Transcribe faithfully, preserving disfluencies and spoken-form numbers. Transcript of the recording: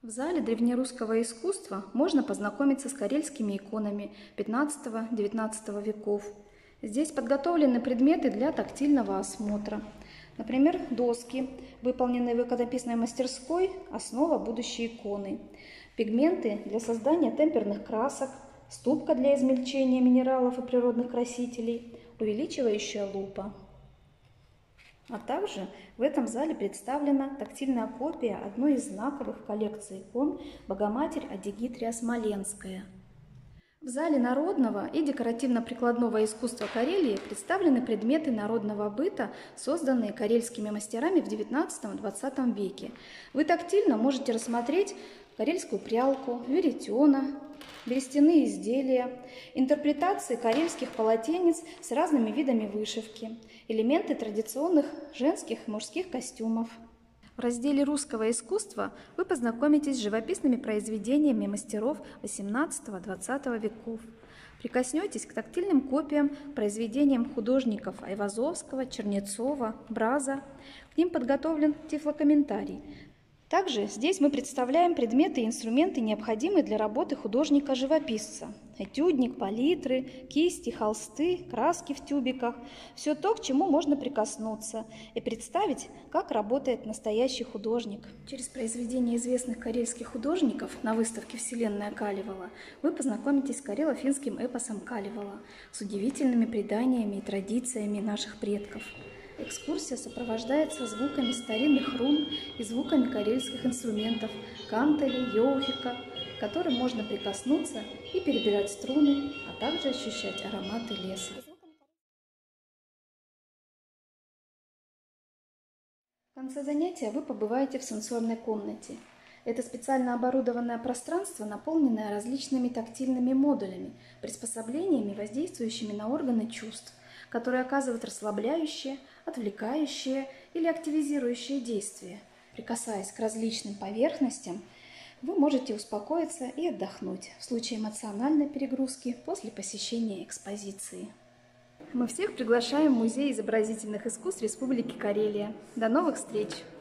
В зале древнерусского искусства можно познакомиться с карельскими иконами пятнадцатого-девятнадцатого веков. Здесь подготовлены предметы для тактильного осмотра. Например, доски, выполненные в иконописной мастерской, основа будущей иконы. Пигменты для создания темперных красок, ступка для измельчения минералов и природных красителей, увеличивающая лупа. А также в этом зале представлена тактильная копия одной из знаковых в коллекции икон Богоматерь Адигитрия Смоленская. В зале народного и декоративно-прикладного искусства Карелии представлены предметы народного быта, созданные карельскими мастерами в девятнадцатом-двадцатом веке. Вы тактильно можете рассмотреть карельскую прялку, веретена, берестяные изделия, интерпретации карельских полотенец с разными видами вышивки, элементы традиционных женских и мужских костюмов. В разделе русского искусства вы познакомитесь с живописными произведениями мастеров восемнадцатого-двадцатого веков. Прикоснетесь к тактильным копиям, произведениям художников Айвазовского, Чернецова, Браза. К ним подготовлен тифлокомментарий. Также здесь мы представляем предметы и инструменты, необходимые для работы художника-живописца. Этюдник, палитры, кисти, холсты, краски в тюбиках. Все то, к чему можно прикоснуться и представить, как работает настоящий художник. Через произведения известных карельских художников на выставке «Вселенная Калевала» вы познакомитесь с карело-финским эпосом Калевала, с удивительными преданиями и традициями наших предков. Экскурсия сопровождается звуками старинных рун и звуками карельских инструментов кантели, йоухика, к которым можно прикоснуться и перебирать струны, а также ощущать ароматы леса. В конце занятия вы побываете в сенсорной комнате. Это специально оборудованное пространство, наполненное различными тактильными модулями, приспособлениями, воздействующими на органы чувств, которые оказывают расслабляющие, отвлекающие или активизирующие действия. Прикасаясь к различным поверхностям, вы можете успокоиться и отдохнуть в случае эмоциональной перегрузки после посещения экспозиции. Мы всех приглашаем в Музей изобразительных искусств Республики Карелия. До новых встреч!